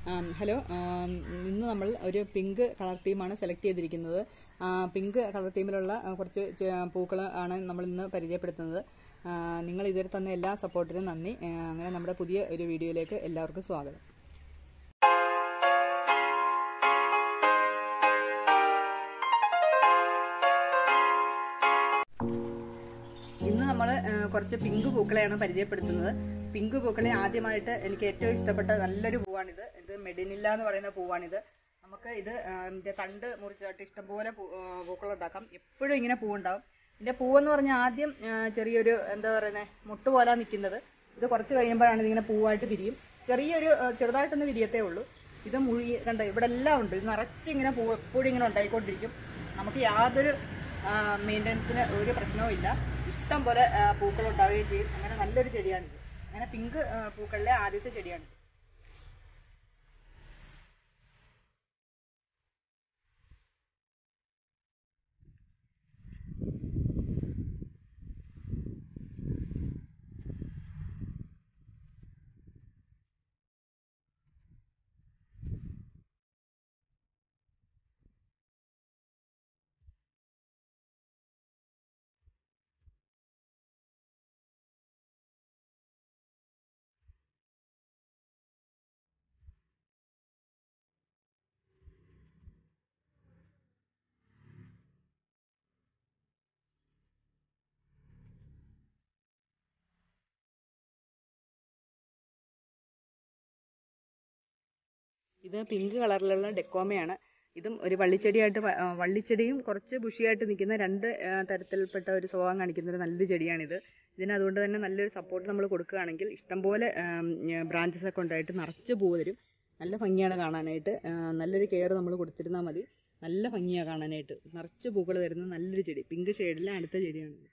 Hello. ഇന്ന് നമ്മൾ ഒരു പിങ്ക് കളർ തീമാണ് സെലക്ട് ചെയ്തിരിക്കുന്നത്. പിങ്ക് കളർ തീമിലുള്ള കുറച്ച് പൂക്കൾ ആണ് നമ്മൾ ഇന്ന് പരിചയപ്പെടുത്തുന്നത്. നിങ്ങൾ ഇതുവരെ തന്ന എല്ലാ സപ്പോർട്ടിനും നന്ദി. അങ്ങനെ നമ്മുടെ പുതിയ ഒരു വീഡിയോയിലേക്ക് എല്ലാവർക്കും സ്വാഗതം. ഇന്ന് നമ്മൾ കുറച്ച് പിങ്ക് പൂക്കളെയാണ് പരിചയപ്പെടുത്തുന്നത്. പിങ്ക് പൂക്കളെ ആദ്യമായിട്ട് എനിക്ക് ഏറ്റവും ഇഷ്ടപ്പെട്ട നല്ലൊരു പൂവാണിത്. ഇത് മെഡിനില്ല എന്ന് പറയുന്ന പൂവാണിത്. നമുക്ക് ഇതിന്റെ തണ്ട് മുറിച്ചായിട്ട് ഇഷ്ടംപോലെ പൂക്കളുണ്ടാക്കാം. എപ്പോഴും ഇങ്ങനെ പൂവുണ്ടാവും. ഇതിന്റെ പൂവെന്ന് പറഞ്ഞാൽ ആദ്യം ചെറിയൊരു എന്താ പറയുന്നത് മുട്ട് പോലെ നിൽക്കുന്നത്. ഇത് കുറച്ച് കഴിയുമ്പോഴാണ് ഇതിങ്ങനെ പൂവായിട്ട് വിരിയും. ചെറുതായിട്ടൊന്ന് വിരിയത്തേ ഉള്ളൂ. ഇത് കണ്ടോ, ഇവിടെ എല്ലാം ഉണ്ട്. ഇത് നിറച്ചിങ്ങനെ പൂവ് എപ്പോഴും ഇങ്ങനെ ഉണ്ടായിക്കൊണ്ടിരിക്കും. നമുക്ക് യാതൊരു മെയിൻ്റനൻസിന് ഒരു പ്രശ്നവും ഇല്ല. ഇഷ്ടം പോലെ പൂക്കൾ ഉണ്ടാവുകയും ചെയ്യും. അങ്ങനെ നല്ലൊരു ചെടിയാണിത്. അങ്ങനെ പിങ്ക് പൂക്കളിലെ ആദ്യത്തെ ചെടിയാണിത്. ഇത് പിങ്ക് കളറിലുള്ള ഡെക്കോമയാണ്. ഇതും ഒരു വള്ളിച്ചെടിയും കുറച്ച് ബുഷിയായിട്ട് നിൽക്കുന്ന രണ്ട് തരത്തിൽപ്പെട്ട ഒരു സ്വഭാവം കാണിക്കുന്ന ഒരു നല്ലൊരു ചെടിയാണിത്. അതുകൊണ്ട് തന്നെ നല്ലൊരു സപ്പോർട്ട് നമ്മൾ കൊടുക്കുകയാണെങ്കിൽ ഇഷ്ടംപോലെ ബ്രാഞ്ചസ് ഒക്കെ ഉണ്ടായിട്ട് നിറച്ച് പൂവ് തരും. നല്ല ഭംഗിയാണ് കാണാനായിട്ട്. നല്ലൊരു കെയർ നമ്മൾ കൊടുത്തിരുന്നാൽ മതി. നല്ല ഭംഗിയാണ് കാണാനായിട്ട്. നിറച്ച് പൂക്കൾ തരുന്ന നല്ലൊരു ചെടി. പിങ്ക് ഷെയ്ഡിലെ അടുത്ത ചെടിയാണിത്.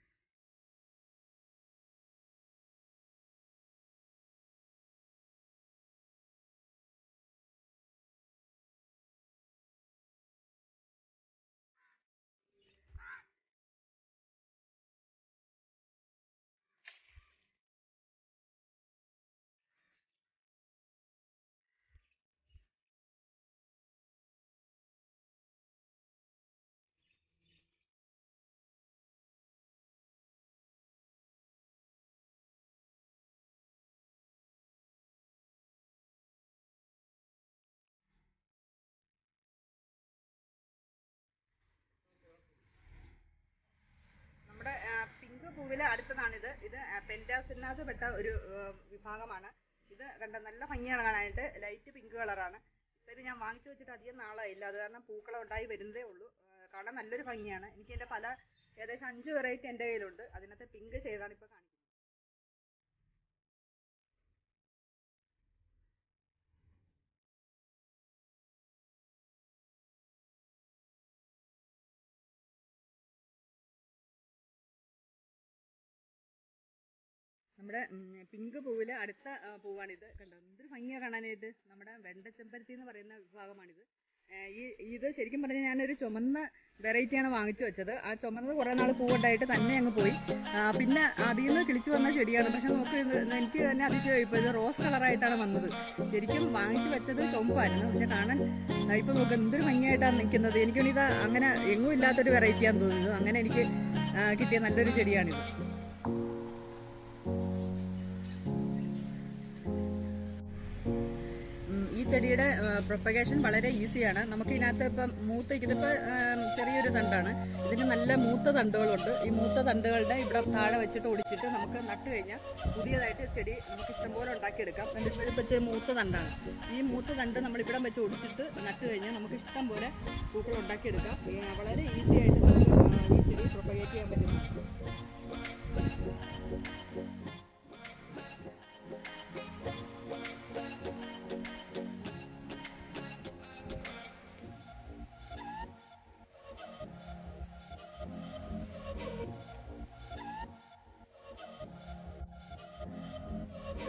നമ്മുടെ പിങ്ക് പൂവിലെ അടുത്തതാണിത്. ഇത് പെൻറ്റാസിനകത്ത് പെട്ട ഒരു വിഭാഗമാണ്. ഇത് കണ്ട നല്ല ഭംഗിയാണ് കാണാനായിട്ട്. ലൈറ്റ് പിങ്ക് കളറാണ്. ഇത് ഞാൻ വാങ്ങിച്ചു വെച്ചിട്ട് അധികം നാളായില്ല. അത് കാരണം പൂക്കളം ഉണ്ടായി വരുന്നതേ ഉള്ളൂ. കാണാൻ നല്ലൊരു ഭംഗിയാണ്. എനിക്ക് എൻ്റെ ഏകദേശം 5 വെറൈറ്റി എൻ്റെ കയ്യിലുണ്ട്. അതിനകത്ത് പിങ്ക് ഷെയ്ഡാണ് ഇപ്പോൾ കാണിക്കുന്നത്. നമ്മുടെ പിങ്ക് പൂവിലെ അടുത്ത പൂവാണിത്. കണ്ടോ, എന്തൊരു ഭംഗിയാണ് കാണാനായിട്ട്. നമ്മുടെ വെണ്ടച്ചെമ്പരത്തി എന്ന് പറയുന്ന വിഭാഗമാണിത്. ഇത് ശരിക്കും പറഞ്ഞാൽ ഞാനൊരു ചുമന്ന വെറൈറ്റിയാണ് വാങ്ങിച്ചു വെച്ചത്. ആ ചുമന്നത് കുറേ നാൾ പൂവുണ്ടായിട്ട് തന്നെ അങ്ങ് പോയി. പിന്നെ അതിൽ നിന്ന് കിളിച്ചു വന്ന ചെടിയാണ്. പക്ഷെ എനിക്ക് തന്നെ അതിശയമായി. ഇപ്പോൾ ഇത് റോസ് കളറായിട്ടാണ് വന്നത്. ശരിക്കും വാങ്ങിച്ചു വെച്ചത് ചുമപ്പായിരുന്നു. പക്ഷെ കാണാൻ ഇപ്പോൾ നോക്ക് എന്തൊരു ഭംഗിയായിട്ടാണ് നിൽക്കുന്നത്. എനിക്കൊന്നിത് അങ്ങനെ എങ്ങും ഇല്ലാത്തൊരു വെറൈറ്റിയാണെന്ന് തോന്നുന്നത്. അങ്ങനെ എനിക്ക് കിട്ടിയ നല്ലൊരു ചെടിയാണിത്. ഈ ചെടിയുടെ പ്രൊപ്പഗേഷൻ വളരെ ഈസിയാണ്. നമുക്ക് ഇതിനകത്ത് ഇപ്പം ഇതിപ്പോൾ ചെറിയൊരു തണ്ടാണ്. ഇതിന് നല്ല മൂത്ത തണ്ടുകളുണ്ട്. ഈ മൂത്ത തണ്ടുകളുടെ ഇവിടെ താഴെ വെച്ചിട്ട് ഒടിച്ചിട്ട് നമുക്ക് നട്ട് കഴിഞ്ഞാൽ പുതിയതായിട്ട് ചെടി നമുക്ക് ഇഷ്ടംപോലെ ഉണ്ടാക്കിയെടുക്കാം. ഇതിപ്പോൾ മൂത്ത തണ്ടാണ്. ഈ മൂത്ത തണ്ട് നമ്മൾ ഇവിടെ വെച്ച് ഒടിച്ചിട്ട് നട്ട് കഴിഞ്ഞാൽ നമുക്ക് ഇഷ്ടം പോലെ പൂക്കൾ ഉണ്ടാക്കിയെടുക്കാം. വളരെ ഈസി ആയിട്ട് നമുക്ക് ഈ ചെടി പ്രൊപ്പഗേറ്റ് ചെയ്യാൻ പറ്റും.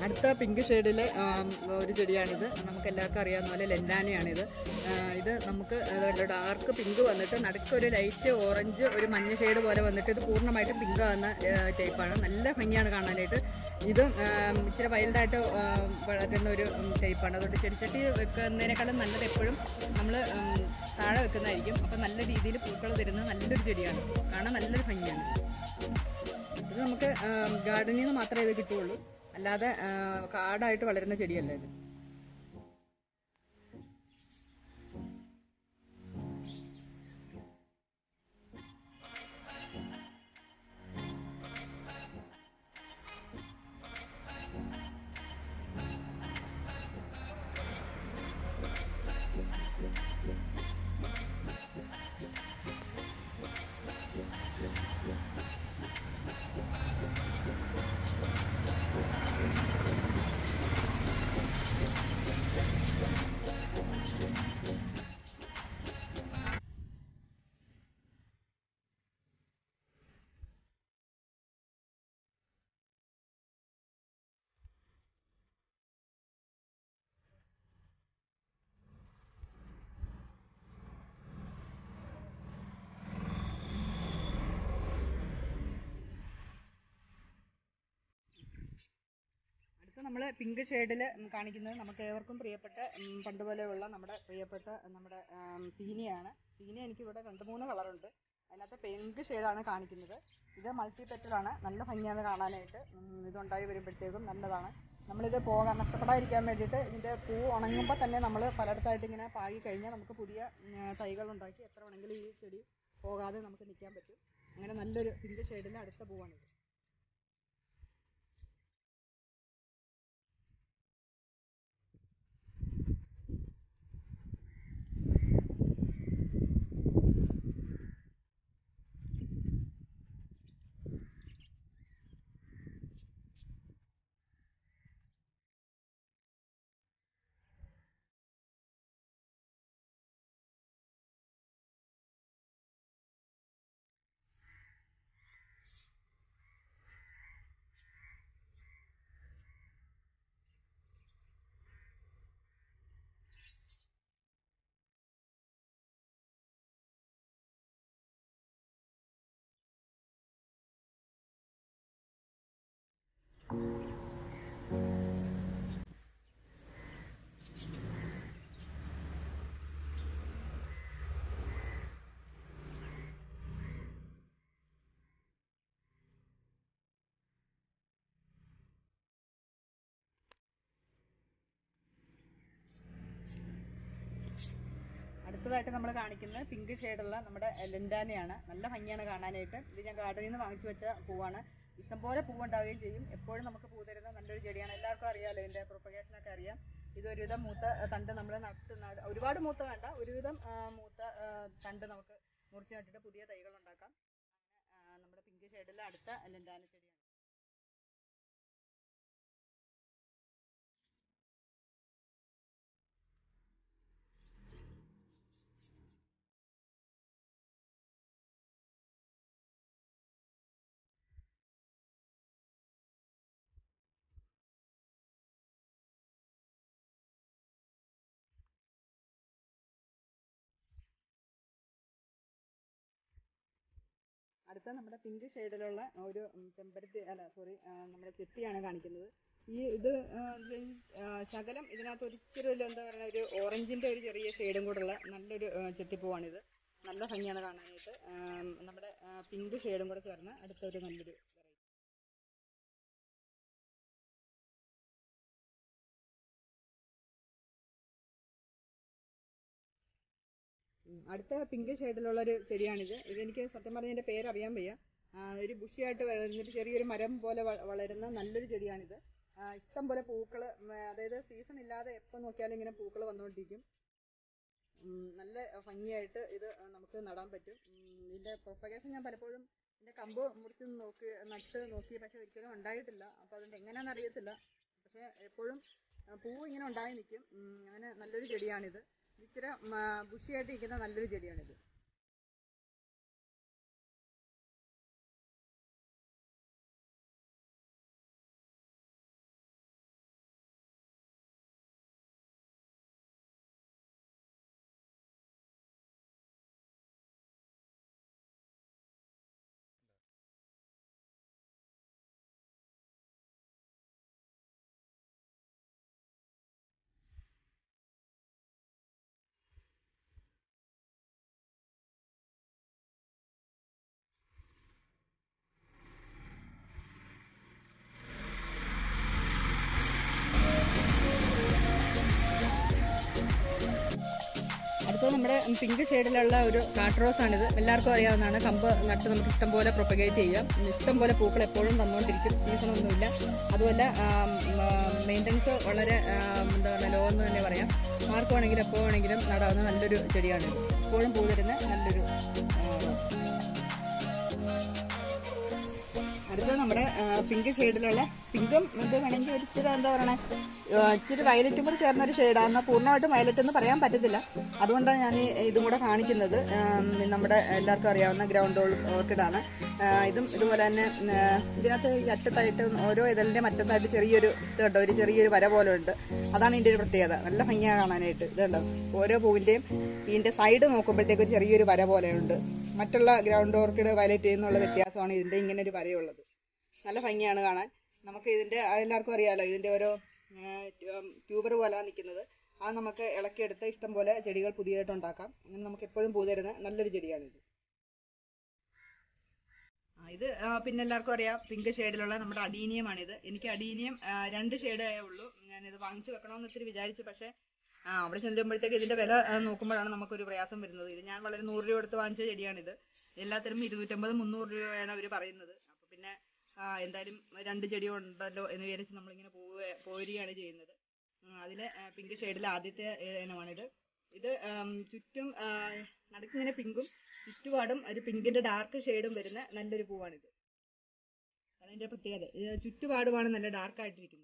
അടുത്ത പിങ്ക് ഷെയ്ഡിൽ ഒരു ചെടിയാണിത്. നമുക്ക് എല്ലാവർക്കും അറിയാവുന്ന പോലെ ലെൻഡാനയാണിത്. ഇത് നമുക്ക് ഡാർക്ക് പിങ്ക് വന്നിട്ട് നടുക്കൊരു ലൈറ്റ് ഓറഞ്ച് ഒരു മഞ്ഞ ഷെയ്ഡ് പോലെ വന്നിട്ട് ഇത് പൂർണ്ണമായിട്ടും പിങ്ക് ആകുന്ന ടൈപ്പാണ്. നല്ല ഭംഗിയാണ് കാണാനായിട്ട്. ഇത് ഇച്ചിരി വൈൽഡായിട്ട് വളരുന്ന ഒരു ടൈപ്പാണ്. അതുകൊണ്ട് ചെടിച്ചട്ടി വെക്കുന്നതിനേക്കാളും നല്ലത് എപ്പോഴും നമ്മൾ താഴെ വെക്കുന്നതായിരിക്കും. അപ്പം നല്ല രീതിയിൽ പൂക്കൾ തരുന്ന നല്ലൊരു ചെടിയാണ്. കാണാൻ നല്ലൊരു ഭംഗിയാണ്. ഇത് നമുക്ക് ഗാർഡനിൽ നിന്ന് മാത്രമേ ഇത് കിട്ടുകയുള്ളൂ, അല്ലാതെ കാടായിട്ട് വളരുന്ന ചെടിയല്ല ഇത്. നമ്മൾ പിങ്ക് ഷെയ്ഡിൽ കാണിക്കുന്നത് നമുക്ക് ഏവർക്കും പ്രിയപ്പെട്ട പണ്ട് പോലെയുള്ള നമ്മുടെ പ്രിയപ്പെട്ട നമ്മുടെ സീനിയാണ്. സീനി എനിക്കിവിടെ 2-3 കളറുണ്ട്. അതിനകത്ത് പിങ്ക് ഷെയ്ഡാണ് കാണിക്കുന്നത്. ഇത് മൾട്ടി പെറ്റലാണ്. നല്ല ഭംഗിയാണ് കാണാനായിട്ട്. ഇതുണ്ടായി വരുമ്പോഴത്തേക്കും നല്ലതാണ്. നമ്മളിത് നഷ്ടപ്പെടാതിരിക്കാൻ വേണ്ടിയിട്ട് ഇതിൻ്റെ പൂ ഉണങ്ങുമ്പോൾ തന്നെ നമ്മൾ പലയിടത്തായിട്ട് ഇങ്ങനെ പാകി കഴിഞ്ഞാൽ നമുക്ക് പുതിയ തൈകളുണ്ടാക്കി എത്ര വേണമെങ്കിലും ഈ ചെടി പോകാതെ നമുക്ക് നിൽക്കാൻ പറ്റും. അങ്ങനെ നല്ലൊരു പിങ്ക് ഷെയ്ഡിൽ അടുത്ത പൂവാണിത്. അടുത്തതായിട്ട് നമ്മൾ കാണിക്കുന്നത് പിങ്ക് ഷെയ്ഡുള്ള നമ്മുടെ ലെൻഡാനയാണ്. നല്ല ഭംഗിയാണ് കാണാനായിട്ട്. ഇത് ഞാൻ ഗാർഡനിൽ നിന്ന് വാങ്ങിച്ചു വെച്ച പൂവാണ്. ഇഷ്ടംപോലെ പൂവുണ്ടാവുകയും ചെയ്യും. എപ്പോഴും നമുക്ക് പൂ തരുന്ന നല്ലൊരു ചെടിയാണ്. എല്ലാവർക്കും അറിയാമല്ലോ, ഇതിൻ്റെ പ്രൊപ്പഗേഷനൊക്കെ അറിയാം. ഇതൊരുവിധം മൂത്ത തണ്ട് നമ്മൾ ഒരുപാട് മൂത്ത വേണ്ട, ഒരുവിധം മൂത്ത തണ്ട് നമുക്ക് മുറിച്ച് നട്ടിട്ട് പുതിയ തൈകൾ ഉണ്ടാക്കാം. നമ്മുടെ പിങ്ക് ഷെയ്ഡിലെ അടുത്ത ലെൻഡാന ചെടിയാണ്. അടുത്ത നമ്മുടെ പിങ്ക് ഷെയ്ഡിലുള്ള ഒരു നമ്മുടെ ചെത്തിയാണ് കാണിക്കുന്നത്. ഇത് ശകലം ഇതിനകത്ത് ഒരിക്കലും എന്താ പറയുക, ഒരു ഓറഞ്ചിൻ്റെ ഒരു ചെറിയ ഷെയ്ഡും കൂടെയുള്ള നല്ലൊരു ചെത്തിപ്പൂവാണിത്. നല്ല ഭംഗിയാണ് കാണാനായിട്ട്. നമ്മുടെ പിങ്ക് ഷെയ്ഡും കൂടെ ചേർന്ന് അടുത്തൊരു നല്ലൊരു അടുത്ത പിങ്ക് ഷെയ്ഡിലുള്ളൊരു ചെടിയാണിത്. ഇതെനിക്ക് സത്യം പറഞ്ഞാൽ ഇതിൻ്റെ പേരറിയാൻ വയ്യ. ഒരു ബുഷിയായിട്ട് വളരുന്നൊരു ചെറിയൊരു മരം പോലെ വളരുന്ന നല്ലൊരു ചെടിയാണിത്. ഇഷ്ടം പോലെ പൂക്കൾ, അതായത് സീസൺ ഇല്ലാതെ എപ്പോൾ നോക്കിയാലും ഇങ്ങനെ പൂക്കൾ വന്നുകൊണ്ടിരിക്കും. നല്ല ഭംഗിയായിട്ട് ഇത് നമുക്ക് നടാൻ പറ്റും. ഇതിൻ്റെ പ്രൊപ്പഗേഷൻ ഞാൻ പലപ്പോഴും ഇതിൻ്റെ കമ്പ് മുറിച്ച് നട്ട് നോക്കി, പക്ഷെ ഒരിക്കലും ഉണ്ടായിട്ടില്ല. അപ്പോൾ അതിൻ്റെ എങ്ങനെയാണെന്ന് അറിയത്തില്ല. പക്ഷേ എപ്പോഴും പൂവ് ഇങ്ങനെ ഉണ്ടായി നിൽക്കും. അങ്ങനെ നല്ലൊരു ചെടിയാണിത്. ഇച്ചിരി ബുഷിയായിട്ട് ഇരിക്കുന്ന നല്ലൊരു ചെടിയാണിത്. അടുത്തത് നമ്മുടെ പിങ്ക് ഷെയ്ഡിലുള്ള ഒരു കാട്ട് റോസാണിത്. എല്ലാവർക്കും അറിയാവുന്നതാണ്. കമ്പ് നട്ട് നമുക്ക് ഇഷ്ടംപോലെ പ്രൊപ്പഗേറ്റ് ചെയ്യാം. ഇഷ്ടംപോലെ പൂക്കൾ എപ്പോഴും തന്നുകൊണ്ടിരിക്കും, സീസണൊന്നുമില്ല. അതുപോലെ മെയിൻ്റനൻസ് വളരെ എന്താ പറയുക ലോ എന്ന് തന്നെ പറയാം. ആർക്ക് വേണമെങ്കിലും എപ്പോൾ വേണമെങ്കിലും നടാവുന്ന നല്ലൊരു ചെടിയാണിത്. എപ്പോഴും പൂ തരുന്ന നല്ലൊരു അടുത്തത് നമ്മുടെ പിങ്ക് ഷെയ്ഡിലുള്ള പിങ്കും ഇത് വേണമെങ്കിൽ ഒരു ഇച്ചിരി എന്താ പറയണേ ഇച്ചിരി വയലറ്റും കൂടി ചേർന്നൊരു ഷെയ്ഡാണ്. എന്നാൽ പൂർണ്ണമായിട്ടും വയലറ്റ് എന്ന് പറയാൻ പറ്റത്തില്ല. അതുകൊണ്ടാണ് ഞാൻ ഇതും കൂടെ കാണിക്കുന്നത്. നമ്മുടെ എല്ലാവർക്കും അറിയാവുന്ന ഗ്രൗണ്ട് ഓർക്കിഡാണ്. ഇതും ഇതുപോലെ തന്നെ ഇതിനകത്ത് അറ്റത്തായിട്ട് ഓരോ ഇതളിൻ്റെ മറ്റത്തായിട്ട് ചെറിയൊരു ഇത് കണ്ടോ, ഒരു ചെറിയൊരു വര പോലെ ഉണ്ട്. അതാണ് ഇതിൻ്റെ ഒരു പ്രത്യേകത. നല്ല ഭംഗിയാണ് കാണാനായിട്ട്. ഇതുണ്ടോ, ഓരോ പൂവിൻ്റെയും ഇതിൻ്റെ സൈഡ് നോക്കുമ്പോഴത്തേക്ക് ഒരു ചെറിയൊരു വര പോലെയുണ്ട്. മറ്റുള്ള ഗ്രൗണ്ട് ഓർക്കിഡ് വയലറ്റ് എന്നുള്ള വ്യത്യാസമാണ് ഇതിൻ്റെ ഇങ്ങനെ ഒരു വരയുള്ളത്. നല്ല ഭംഗിയാണ് കാണാൻ. നമുക്ക് ഇതിൻ്റെ എല്ലാവർക്കും അറിയാമല്ലോ, ഇതിൻ്റെ ഓരോ ട്യൂബർ പോലെ നിൽക്കുന്നത്. അത് നമുക്ക് ഇളക്കിയെടുത്ത് ഇഷ്ടം പോലെ ചെടികൾ പുതിയതായിട്ട് ഉണ്ടാക്കാം. അങ്ങനെ നമുക്ക് എപ്പോഴും പൂ തരുന്ന നല്ലൊരു ചെടിയാണിത്. ഇത് പിന്നെ എല്ലാവർക്കും അറിയാം പിങ്ക് ഷെയ്ഡിലുള്ള നമ്മുടെ അഡീനിയമാണിത്. എനിക്ക് അഡീനിയം 2 ഷെയ്ഡേ ഉള്ളൂ. ഞാനിത് വാങ്ങിച്ചു വെക്കണമെന്ന് ഒത്തിരി വിചാരിച്ചു. പക്ഷേ അവിടെ ചെല്ലുമ്പോഴത്തേക്ക് ഇതിൻ്റെ വില നോക്കുമ്പോഴാണ് നമുക്കൊരു പ്രയാസം വരുന്നത്. ഇത് ഞാൻ വളരെ 100 രൂപ കൊടുത്ത് വാങ്ങിച്ച ചെടിയാണിത്. എല്ലാത്തിനും 250-300 രൂപയാണ് അവർ പറയുന്നത്. അപ്പോൾ പിന്നെ എന്തായാലും 2 ചെടിയോ ഉണ്ടല്ലോ എന്ന് വിചാരിച്ച് നമ്മളിങ്ങനെ പോരുകയാണ് ചെയ്യുന്നത്. അതിൽ പിങ്ക് ഷെയ്ഡിലെ ആദ്യത്തെ ഇനമാണിത്. ഇത് ചുറ്റും നടുക്കിങ്ങനെ പിങ്കും ചുറ്റുപാടും ഒരു പിങ്കിൻ്റെ ഡാർക്ക് ഷെയ്ഡും വരുന്ന നല്ലൊരു പൂവാണിത്. അതിൻ്റെ പ്രത്യേകത ചുറ്റുപാടുമാണ് നല്ല ഡാർക്കായിട്ടിരിക്കുന്നത്.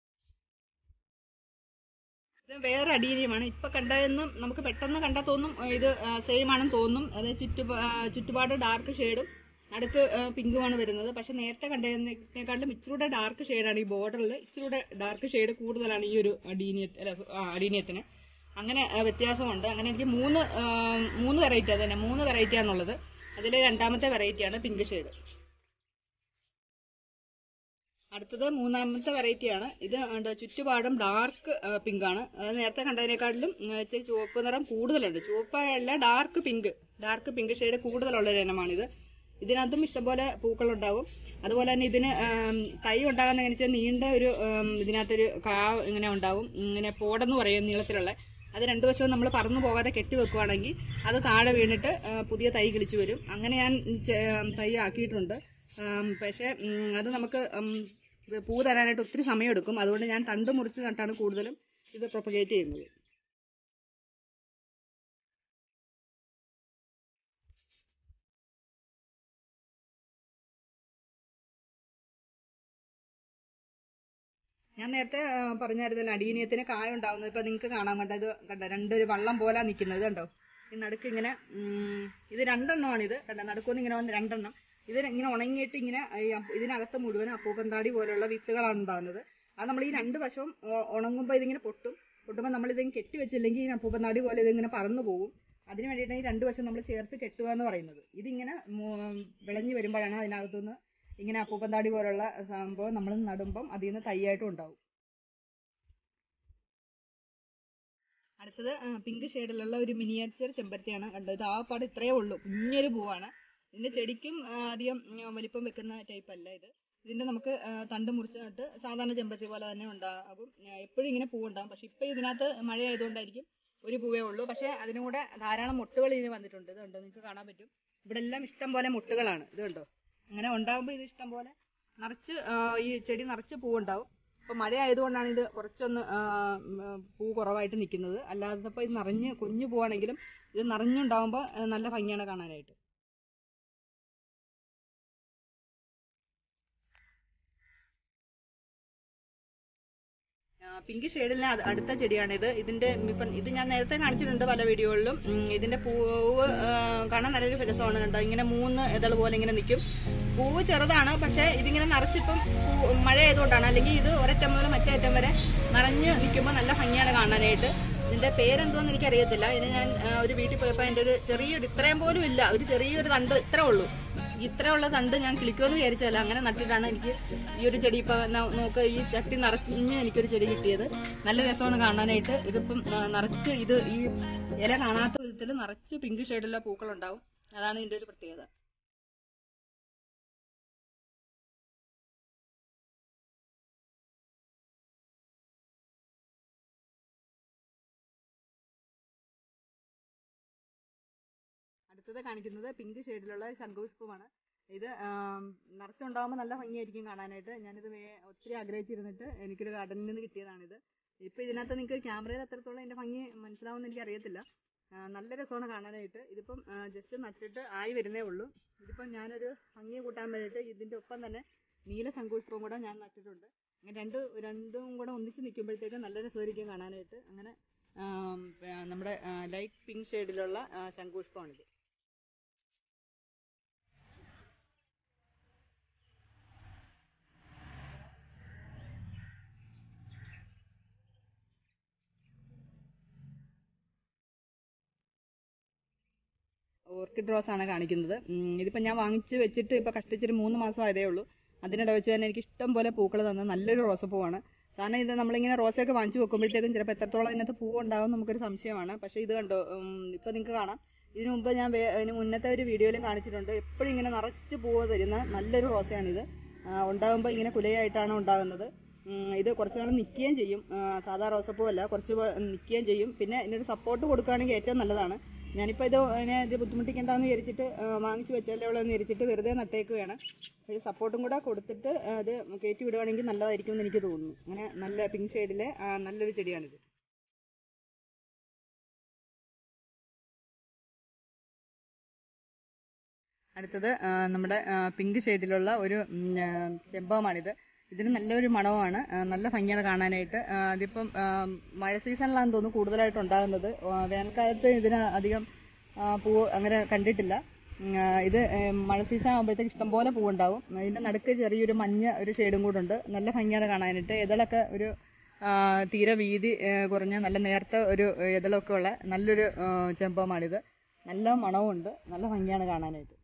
ഇത് വേറെ അഡീനിയമാണ്. ഇപ്പം കണ്ടതെന്നും നമുക്ക് പെട്ടെന്ന് കണ്ടാൽ തോന്നും ഇത് സെയിം ആണെന്ന് തോന്നും. അത് ചുറ്റുപാട് ഡാർക്ക് ഷെയ്ഡും നടുക്ക് പിങ്കുമാണ് വരുന്നത്. പക്ഷെ നേരത്തെ കണ്ടതിനേക്കാളും ഇച്ചിരൂടെ ഡാർക്ക് ഷെയ്ഡാണ് ഈ ബോർഡറിൽ. ഇച്ചിരൂടെ ഡാർക്ക് ഷെയ്ഡ് കൂടുതലാണ് ഈ ഒരു അഡീനിയത്തിന്. അങ്ങനെ വ്യത്യാസമുണ്ട്. അങ്ങനെ എനിക്ക് മൂന്ന് വെറൈറ്റി അതന്നെ 3 വെറൈറ്റിയാണുള്ളത്. അതിൽ രണ്ടാമത്തെ വെറൈറ്റിയാണ് പിങ്ക് ഷെയ്ഡ്. അടുത്തത് 3ാമത്തെ വെറൈറ്റിയാണ്. ഇത് ചുറ്റുപാടും ഡാർക്ക് പിങ്കാണ്. അത് നേരത്തെ കണ്ടതിനേക്കാട്ടിലും ഇച്ചിരി ചുവപ്പ് നിറം കൂടുതലുണ്ട്. ചുവപ്പല്ല, ഡാർക്ക് പിങ്ക് ഷെയ്ഡ് കൂടുതലുള്ളൊരു ഇനമാണിത്. ഇതിനകത്തും ഇഷ്ടംപോലെ പൂക്കളുണ്ടാകും. അതുപോലെ തന്നെ ഇതിന് തൈ ഉണ്ടാകുന്ന വെച്ചാൽ നീണ്ട ഒരു ഇതിനകത്തൊരു ഇങ്ങനെ ഉണ്ടാകും. ഇങ്ങനെ പോടെന്ന് പറയും നീളത്തിലുള്ള. അത് 2 വശവും നമ്മൾ പറന്നു പോകാതെ കെട്ടി വെക്കുകയാണെങ്കിൽ അത് താഴെ വീണിട്ട് പുതിയ തൈ കിളിച്ചു വരും. അങ്ങനെ ഞാൻ തൈ ആക്കിയിട്ടുണ്ട്. പക്ഷേ അത് നമുക്ക് പൂ തരാനായിട്ട് ഒത്തിരി സമയമെടുക്കും. അതുകൊണ്ട് ഞാൻ തണ്ട് മുറിച്ച് നട്ടാണ് കൂടുതലും ഇത് പ്രൊപ്പഗേറ്റ് ചെയ്യുന്നത്. ഞാൻ നേരത്തെ പറഞ്ഞായിരുന്നല്ലോ അഡീനിയത്തിന് കായ ഉണ്ടാവുന്നത്. ഇപ്പം നിങ്ങൾക്ക് കാണാൻ ഇത് കണ്ടോ, 2 വള്ളം പോലെ നിൽക്കുന്നത് കണ്ടോ. ഈ നടുക്ക് ഇങ്ങനെ ഇത് 2 എണ്ണമാണിത് കണ്ടോ. നടുക്കൊന്ന് ഇങ്ങനെ വന്ന് 2 എണ്ണം. ഇത് ഇങ്ങനെ ഉണങ്ങിയിട്ട് ഇങ്ങനെ ഇതിനകത്ത് മുഴുവൻ അപ്പൂപ്പന്താടി പോലുള്ള വിത്തുകളാണ് ഉണ്ടാകുന്നത്. അത് നമ്മൾ ഈ 2 വശവും ഉണങ്ങുമ്പോൾ ഇതിങ്ങനെ പൊട്ടുമ്പോൾ നമ്മളിതിങ്ങനെ കെട്ടി വെച്ചില്ലെങ്കിൽ ഈ അപ്പൂപ്പന്താടി പോലെ ഇതിങ്ങനെ പറന്നു പോകും. അതിന് വേണ്ടിയിട്ടാണ് ഈ 2 വശം നമ്മൾ ചേർത്ത് കെട്ടുക എന്ന് പറയുന്നത്. ഇതിങ്ങനെ വിളഞ്ഞു വരുമ്പോഴാണ് അതിനകത്തുനിന്ന് ഇങ്ങനെ അപ്പൂപ്പന്താടി പോലുള്ള സംഭവം നമ്മൾ നടുമ്പം അതിൽ നിന്ന് തൈയായിട്ടും ഉണ്ടാവും. അടുത്തത് പിങ്ക് ഷെയ്ഡിലുള്ള ഒരു മിനിയേച്ചർ ചെമ്പരത്തിയാണ് കണ്ടത്. ഇത് ആപ്പാട് ഇത്രയേ ഉള്ളൂ, കുഞ്ഞൊരു പൂവാണ്. ഇതിൻ്റെ ചെടിക്കും അധികം വലിപ്പം വെക്കുന്ന ടൈപ്പ് അല്ല ഇത്. ഇതിൻ്റെ നമുക്ക് തണ്ട് മുറിച്ച് നട്ട് സാധാരണ ചെമ്പരത്തി പോലെ തന്നെ ഉണ്ടാകും. എപ്പോഴും ഇങ്ങനെ പൂവുണ്ടാകും. പക്ഷെ ഇപ്പം ഇതിനകത്ത് മഴയായതുകൊണ്ടായിരിക്കും ഒരു പൂവേ ഉള്ളൂ. പക്ഷേ അതിനും കൂടെ ധാരാളം മുട്ടുകൾ ഇതിന് വന്നിട്ടുണ്ട്. ഇത് കണ്ടോ, നിങ്ങൾക്ക് കാണാൻ പറ്റും. ഇവിടെ എല്ലാം ഇഷ്ടം പോലെ മുട്ടുകളാണ്. ഇത് കണ്ടോ. അങ്ങനെ ഉണ്ടാകുമ്പോൾ ഇത് ഇഷ്ടം പോലെ നിറച്ച് ഈ ചെടി നിറച്ച് പൂവുണ്ടാവും. ഇപ്പോൾ മഴ ആയതുകൊണ്ടാണ് ഇത് കുറച്ചൊന്ന് പൂ കുറവായിട്ട് നിൽക്കുന്നത്. അല്ലാത്തപ്പോൾ ഇത് നിറഞ്ഞ് കുഞ്ഞു പൂവാണെങ്കിലും ഇത് നിറഞ്ഞുണ്ടാകുമ്പോൾ നല്ല ഭംഗിയാണ് കാണാനായിട്ട്. പിങ്ക് ഷെയ്ഡിലെ അടുത്ത ചെടിയാണിത്. ഇതിൻ്റെ ഇപ്പം ഇത് ഞാൻ നേരത്തെ കാണിച്ചിട്ടുണ്ട് പല വീഡിയോകളിലും. ഇതിൻ്റെ പൂവ് കാണാൻ നല്ലൊരു രസമാണ് കണ്ടോ. ഇങ്ങനെ 3 ഇതൾ പോലെ ഇങ്ങനെ നിൽക്കും. പൂവ് ചെറുതാണ്, പക്ഷേ ഇതിങ്ങനെ നിറച്ചിപ്പം മഴ ആയതുകൊണ്ടാണ്. അല്ലെങ്കിൽ ഇത് ഒരറ്റം മുതൽ മറ്റേ അറ്റം വരെ നിറഞ്ഞ് നിൽക്കുമ്പോൾ നല്ല ഭംഗിയാണ് കാണാനായിട്ട്. ഇതിൻ്റെ പേരെന്തോന്ന് എനിക്കറിയത്തില്ല. ഇത് ഞാൻ ഒരു വീട്ടിൽ പോയപ്പോൾ എൻ്റെ ഒരു ചെറിയൊരു ഇത്രയും പോലും ഇല്ല, ഒരു ചെറിയൊരു തണ്ട് ഇത്രേ ഉള്ളൂ. ഇത്രയുള്ള തണ്ട് ഞാൻ കിളിക്കുമെന്ന് വിചാരിച്ചല്ല, അങ്ങനെ നട്ടിട്ടാണ് എനിക്ക് ഈ ഒരു ചെടി ഇപ്പം നോക്ക് ഈ ചട്ടി നിറഞ്ഞ് എനിക്കൊരു ചെടി കിട്ടിയത്. നല്ല രസമാണ് കാണാനായിട്ട്. ഇതിപ്പം നിറച്ച് ഈ ഇല കാണാത്ത വിധത്തിൽ നിറച്ച് പിങ്ക് ഷെയ്ഡുള്ള പൂക്കളുണ്ടാവും. അതാണ് ഇതിൻ്റെ ഒരു പ്രത്യേകത. അടുത്തത് കാണിക്കുന്നത് പിങ്ക് ഷെയ്ഡിലുള്ള ശംഖുപുഷ്പമാണ്. ഇത് നിറച്ചുണ്ടാകുമ്പോൾ നല്ല ഭംഗിയായിരിക്കും കാണാനായിട്ട്. ഞാനിത് ഒത്തിരി ആഗ്രഹിച്ചിരുന്നിട്ട് എനിക്കൊരു ഗാർഡനിൽ നിന്ന് കിട്ടിയതാണിത്. ഇപ്പോൾ ഇതിനകത്ത് നിങ്ങൾക്ക് ക്യാമറയിൽ എത്രത്തോളം ഇതിൻ്റെ ഭംഗി മനസ്സിലാവുമെന്ന് എനിക്കറിയത്തില്ല. നല്ല രസമാണ് കാണാനായിട്ട്. ഇതിപ്പം ജസ്റ്റ് നട്ടിട്ട് ആയി വരുന്നേ ഉള്ളൂ. ഇതിപ്പം ഞാനൊരു ഭംഗി കൂട്ടാൻ വേണ്ടിയിട്ട് ഇതിൻ്റെ ഒപ്പം തന്നെ നീല ശംഖുപുഷ്പം കൂടെ ഞാൻ നട്ടിട്ടുണ്ട്. അങ്ങനെ രണ്ടും കൂടെ ഒന്നിച്ച് നിൽക്കുമ്പോഴത്തേക്കും നല്ല രസമായിരിക്കും കാണാനായിട്ട്. അങ്ങനെ നമ്മുടെ ലൈറ്റ് പിങ്ക് ഷെയ്ഡിലുള്ള ശംഖുപുഷ്പമാണിത്. ഓർക്കിഡ് റോസ് ആണ് കാണിക്കുന്നത്. ഇതിപ്പോൾ ഞാൻ വാങ്ങിച്ച് വെച്ചിട്ട് ഇപ്പോൾ കഷ്ടിച്ചൊരു 3 മാസം ആയതേ ഉള്ളൂ. അതിനിടെ വെച്ച് തന്നെ എനിക്ക് ഇഷ്ടം പോലെ പൂക്കൾ തന്ന നല്ലൊരു റോസപ്പൂവാണ്. സാധാരണ ഇത് നമ്മളിങ്ങനെ റോസയൊക്കെ വാങ്ങിച്ച് വെക്കുമ്പോഴത്തേക്കും ചിലപ്പോൾ എത്രത്തോളം ഇതിനകത്ത് പൂവ് ഉണ്ടാവും നമുക്കൊരു സംശയമാണ്. പക്ഷേ ഇത് കണ്ടോ, ഇപ്പോൾ നിങ്ങൾക്ക് കാണാം. ഇതിനു മുമ്പ് ഞാൻ ഇതിന് മുന്നത്തെ ഒരു വീഡിയോയിലും കാണിച്ചിട്ടുണ്ട്. എപ്പോഴും ഇങ്ങനെ നിറച്ച് പൂവ് തരുന്ന നല്ലൊരു റോസയാണിത്. ഉണ്ടാകുമ്പോൾ ഇങ്ങനെ കുലയായിട്ടാണ് ഉണ്ടാകുന്നത്. ഇത് കുറച്ച് നാൾ നിൽക്കുകയും ചെയ്യും. സാധാ റോസപ്പൂവല്ല, കുറച്ച് നിൽക്കുകയും ചെയ്യും. പിന്നെ ഇതിനൊരു സപ്പോർട്ട് കൊടുക്കുകയാണെങ്കിൽ ഏറ്റവും നല്ലതാണ്. ഞാനിപ്പോൾ ഇത് ബുദ്ധിമുട്ടിക്കേണ്ടെന്ന് വിചാരിച്ചിട്ട് വാങ്ങിച്ച് വെച്ചാലേ ഉള്ളൂ എന്ന് വിചാരിച്ചിട്ട് വെറുതെ നട്ടേക്കുകയാണ്. ഒരു സപ്പോർട്ടും കൂടെ കൊടുത്തിട്ട് അത് കയറ്റി വിടുവാണെങ്കിൽ നല്ലതായിരിക്കും എന്ന് എനിക്ക് തോന്നുന്നു. അങ്ങനെ നല്ല പിങ്ക് ഷെയ്ഡിലെ നല്ലൊരു ചെടിയാണിത്. അടുത്തത് നമ്മുടെ പിങ്ക് ഷെയ്ഡിലുള്ള ഒരു ചെമ്പകമാണിത്. ഇതിന് നല്ലൊരു മണവുമാണ്. നല്ല ഭംഗിയാണ് കാണാനായിട്ട്. അതിപ്പം മഴ സീസണിലാണെന്ന് തോന്നുന്നു കൂടുതലായിട്ട് ഉണ്ടാകുന്നത്. വേനൽക്കാലത്ത് ഇതിന് അധികം പൂവ് അങ്ങനെ കണ്ടിട്ടില്ല. ഇത് മഴ സീസൺ ആകുമ്പോഴത്തേക്ക് ഇഷ്ടംപോലെ പൂവുണ്ടാവും. ഇതിൻ്റെ നടുക്ക് ചെറിയൊരു മഞ്ഞ ഒരു ഷെയ്ഡും കൂടെ ഉണ്ട്. നല്ല ഭംഗിയാണ് കാണാനായിട്ട്. ഇതളൊക്കെ ഒരു തീരെ വീതി കുറഞ്ഞ നല്ല നേർത്ത ഒരു ഇതളൊക്കെ ഉള്ള നല്ലൊരു ചെമ്പകമാണിത്. നല്ല മണവുമുണ്ട്. നല്ല ഭംഗിയാണ് കാണാനായിട്ട്.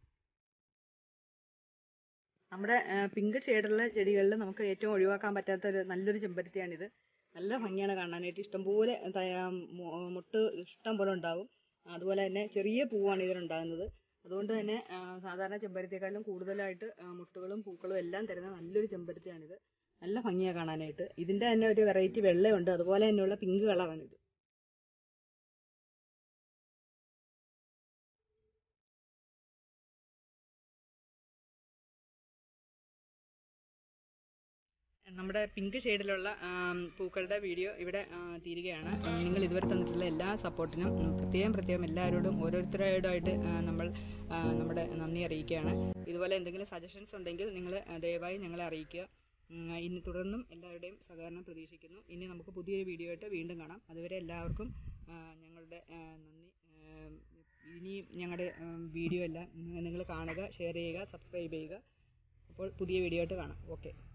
നമ്മുടെ പിങ്ക് ഷെയ്ഡുള്ള ചെടികളിൽ നമുക്ക് ഏറ്റവും ഒഴിവാക്കാൻ പറ്റാത്ത ഒരു നല്ലൊരു ചെമ്പരത്തിയാണിത്. നല്ല ഭംഗിയാണ് കാണാനായിട്ട്. ഇഷ്ടംപോലെ മുട്ട് ഇഷ്ടം പോലെ ഉണ്ടാവും. അതുപോലെ തന്നെ ചെറിയ പൂവാണ് ഇതിനുണ്ടാകുന്നത്. അതുകൊണ്ട് തന്നെ സാധാരണ ചെമ്പരത്തിയെക്കാളും കൂടുതലായിട്ട് മുട്ടുകളും പൂക്കളും എല്ലാം തരുന്ന നല്ലൊരു ചെമ്പരത്തിയാണിത്. നല്ല ഭംഗിയാണ് കാണാനായിട്ട്. ഇതിൻ്റെ തന്നെ ഒരു വെറൈറ്റി വെള്ളയുണ്ട്, അതുപോലെ തന്നെയുള്ള പിങ്ക് കളറാണിത്. നമ്മുടെ പിങ്ക് ഷെയ്ഡിലുള്ള പൂക്കളുടെ വീഡിയോ ഇവിടെ തീരുകയാണ്. നിങ്ങൾ ഇതുവരെ തന്നിട്ടുള്ള എല്ലാ സപ്പോർട്ടിനും പ്രത്യേകം എല്ലാവരോടും ഓരോരുത്തരോടായിട്ട് നമ്മൾ നമ്മുടെ നന്ദി അറിയിക്കുകയാണ്. ഇതുപോലെ എന്തെങ്കിലും സജഷൻസ് ഉണ്ടെങ്കിൽ നിങ്ങൾ ദയവായി ഞങ്ങളെ അറിയിക്കുക. ഇനി തുടർന്നും എല്ലാവരുടെയും സഹകരണം പ്രതീക്ഷിക്കുന്നു. ഇനി നമുക്ക് പുതിയൊരു വീഡിയോ ആയിട്ട് വീണ്ടും കാണാം. അതുവരെ എല്ലാവർക്കും ഞങ്ങളുടെ നന്ദി. ഇനിയും ഞങ്ങളുടെ വീഡിയോ എല്ലാം നിങ്ങൾ കാണുക, ഷെയർ ചെയ്യുക, സബ്സ്ക്രൈബ് ചെയ്യുക. അപ്പോൾ പുതിയ വീഡിയോ ആയിട്ട് കാണാം. ഓക്കെ.